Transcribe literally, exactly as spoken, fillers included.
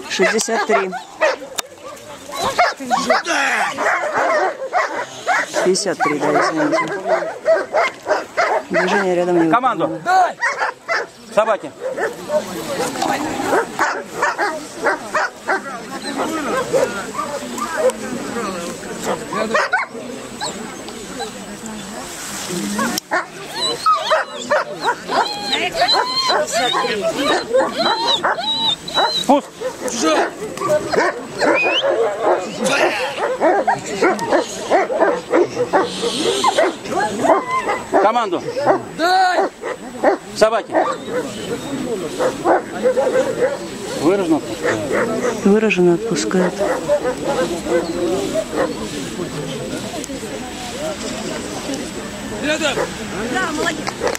шестьдесят три. пятьдесят три, да, извините. Движение рядом не Команду! выполнено. Собаки! Пуск! Команду! Собаки! Выраженно отпускают. Выраженно отпускают. Да, молодец.